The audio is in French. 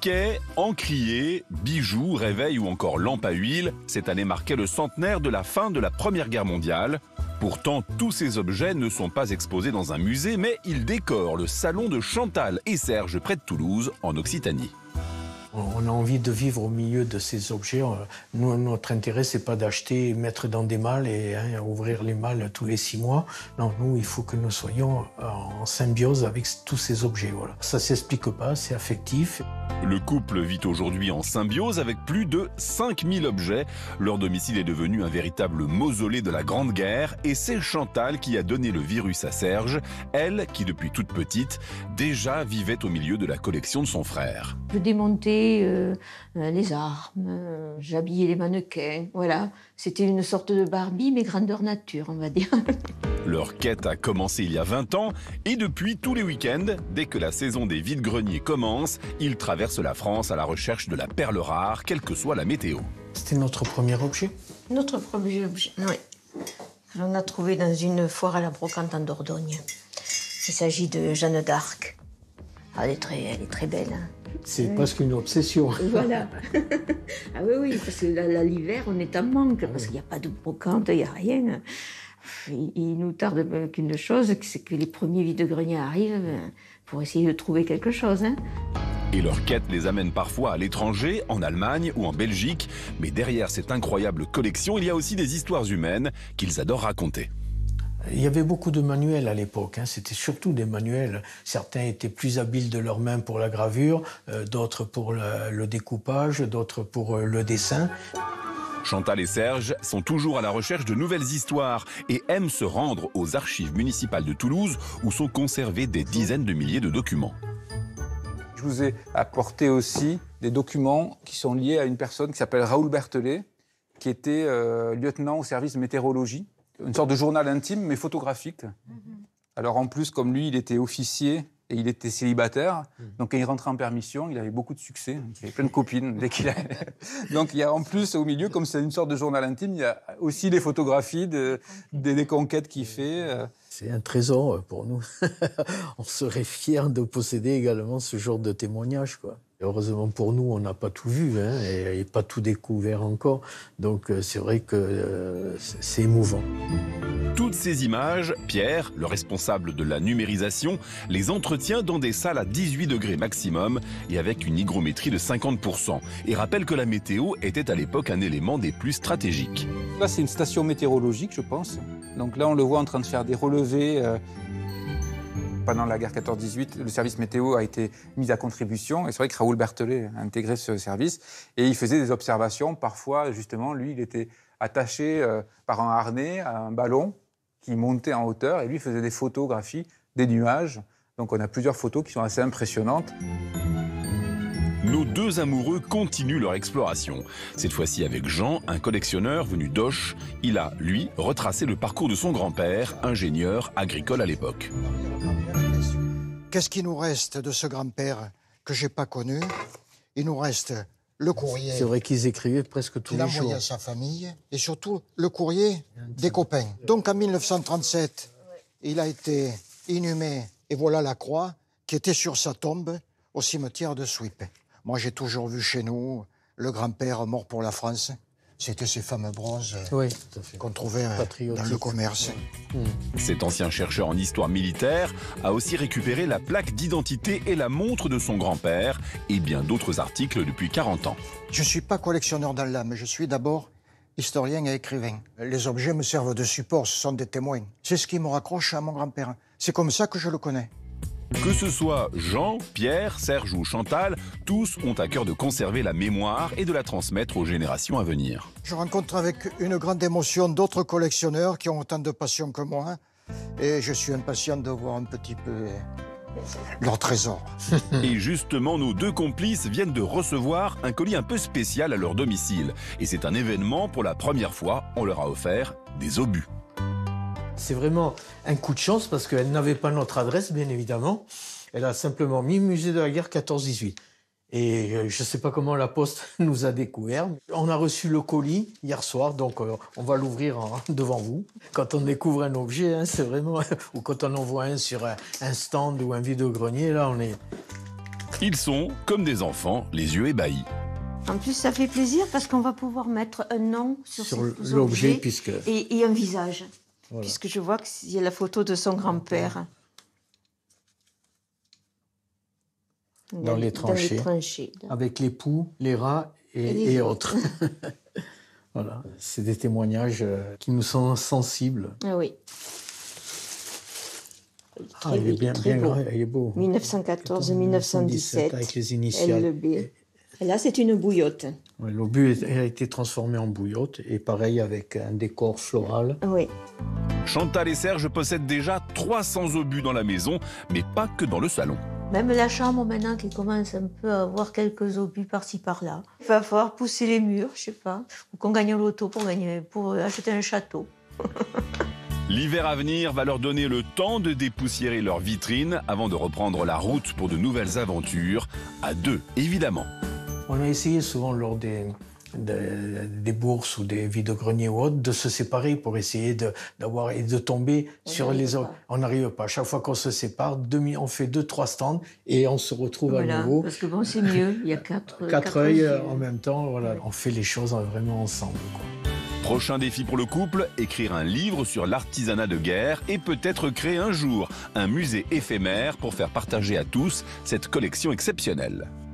Briquets, encriers, bijoux, réveils ou encore lampes à huile, cette année marquait le centenaire de la fin de la Première Guerre mondiale. Pourtant, tous ces objets ne sont pas exposés dans un musée, mais ils décorent le salon de Chantal et Serge près de Toulouse, en Occitanie. On a envie de vivre au milieu de ces objets. Nous, notre intérêt, c'est pas d'acheter et mettre dans des malles et ouvrir les malles tous les 6 mois. Non, nous, il faut que nous soyons en symbiose avec tous ces objets. Voilà. Ça s'explique pas, c'est affectif. Le couple vit aujourd'hui en symbiose avec plus de 5000 objets. Leur domicile est devenu un véritable mausolée de la Grande Guerre et c'est Chantal qui a donné le virus à Serge, elle qui depuis toute petite déjà vivait au milieu de la collection de son frère. Je démontais les armes, j'habillais les mannequins, voilà. C'était une sorte de Barbie, mais grandeur nature, on va dire. Leur quête a commencé il y a 20 ans et depuis tous les week-ends, dès que la saison des vides-greniers commence, ils traversent la France à la recherche de la perle rare, quelle que soit la météo. C'était notre premier objet. Notre premier objet, oui. On a trouvé dans une foire à la brocante en Dordogne. Il s'agit de Jeanne d'Arc. Elle est très belle. Hein. C'est presque une obsession. Voilà. Ah oui, parce que l'hiver, on est en manque, parce qu'il n'y a pas de brocante, il n'y a rien. Il nous tarde qu'une chose, c'est que les premiers vides-greniers arrivent pour essayer de trouver quelque chose. Hein. Et leur quête les amène parfois à l'étranger, en Allemagne ou en Belgique. Mais derrière cette incroyable collection, il y a aussi des histoires humaines qu'ils adorent raconter. Il y avait beaucoup de manuels à l'époque, hein. C'était surtout des manuels. Certains étaient plus habiles de leurs mains pour la gravure, d'autres pour le découpage, d'autres pour le dessin. Chantal et Serge sont toujours à la recherche de nouvelles histoires et aiment se rendre aux archives municipales de Toulouse où sont conservés des dizaines de milliers de documents. Je vous ai apporté aussi des documents qui sont liés à une personne qui s'appelle Raoul Berthelet, qui était lieutenant au service météorologie. Une sorte de journal intime, mais photographique. Alors en plus, comme lui, il était officier et il était célibataire, donc quand il rentrait en permission, il avait beaucoup de succès. Il avait plein de copines dès qu'il a... Donc il y a en plus, au milieu, comme c'est une sorte de journal intime, il y a aussi les photographies des conquêtes qu'il fait. C'est un trésor pour nous. On serait fiers de posséder également ce genre de témoignage, quoi. Et heureusement pour nous, on n'a pas tout vu, hein, et pas tout découvert encore. Donc c'est vrai que c'est émouvant. Toutes ces images, Pierre, le responsable de la numérisation, les entretient dans des salles à 18 degrés maximum et avec une hygrométrie de 50%. Et rappelle que la météo était à l'époque un élément des plus stratégiques. Là, c'est une station météorologique, je pense. Donc là, on le voit en train de faire des relevés. Pendant la guerre 14-18, le service météo a été mis à contribution. Et c'est vrai que Raoul Berthelet a intégré ce service. Et il faisait des observations. Parfois, justement, lui, il était attaché par un harnais à un ballon qui montait en hauteur. Et lui, il faisait des photographies des nuages. Donc on a plusieurs photos qui sont assez impressionnantes. Nos deux amoureux continuent leur exploration. Cette fois-ci avec Jean, un collectionneur venu d'Auch. Il a, lui, retracé le parcours de son grand-père, ingénieur agricole à l'époque. Qu'est-ce qui nous reste de ce grand-père que je n'ai pas connu? Il nous reste le courrier. C'est vrai qu'ils écrivaient presque tous les jours. Il envoyait à sa famille et surtout le courrier des copains. Donc en 1937, il a été inhumé et voilà la croix qui était sur sa tombe au cimetière de Suippes. Moi, j'ai toujours vu chez nous le grand-père mort pour la France. C'était ces fameux bronzes qu'on trouvait dans le commerce. Cet ancien chercheur en histoire militaire a aussi récupéré la plaque d'identité et la montre de son grand-père et bien d'autres articles depuis 40 ans. Je ne suis pas collectionneur dans l'âme, je suis d'abord historien et écrivain. Les objets me servent de support, ce sont des témoins. C'est ce qui me raccroche à mon grand-père. C'est comme ça que je le connais. Que ce soit Jean, Pierre, Serge ou Chantal, tous ont à cœur de conserver la mémoire et de la transmettre aux générations à venir. Je rencontre avec une grande émotion d'autres collectionneurs qui ont autant de passion que moi et je suis impatient de voir un petit peu leur trésor. Et justement, nos deux complices viennent de recevoir un colis un peu spécial à leur domicile. Et c'est un événement, pour la première fois, on leur a offert des obus. C'est vraiment un coup de chance parce qu'elle n'avait pas notre adresse, bien évidemment. Elle a simplement mis musée de la guerre 14-18. Et je ne sais pas comment la Poste nous a découvert. On a reçu le colis hier soir, donc on va l'ouvrir devant vous. Quand on découvre un objet, hein, c'est vraiment... ou quand on en voit un sur un stand ou un vide-grenier, là, on est Ils sont comme des enfants, les yeux ébahis. En plus, ça fait plaisir parce qu'on va pouvoir mettre un nom sur ces l'objet objets puisque et un visage. Voilà. Puisque je vois qu'il y a la photo de son grand-père. Dans les tranchées. Avec les poux, les rats et autres. Voilà, c'est des témoignages qui nous sont sensibles. Ah oui. Il est bien grand, il est beau. 1914-1917. Avec les initiales. LB. Et là, c'est une bouillotte. Ouais, l'obus a été transformé en bouillotte et pareil avec un décor floral. Oui. Chantal et Serge possèdent déjà 300 obus dans la maison, mais pas que dans le salon. Même la chambre maintenant qui commence un peu à avoir quelques obus par-ci par-là. Il va falloir pousser les murs, je sais pas, ou qu'on gagne au loto pour acheter un château. L'hiver à venir va leur donner le temps de dépoussiérer leurs vitrines avant de reprendre la route pour de nouvelles aventures, à deux évidemment. On a essayé souvent lors des bourses ou des vide-greniers ou autres de se séparer pour essayer de tomber sur les autres. On n'arrive pas. Chaque fois qu'on se sépare, on fait 2-3 stands et on se retrouve à nouveau. Parce que bon, c'est mieux. Il y a quatre œils en même temps. Voilà, on fait les choses vraiment ensemble, quoi. Prochain défi pour le couple, écrire un livre sur l'artisanat de guerre et peut-être créer un jour un musée éphémère pour faire partager à tous cette collection exceptionnelle.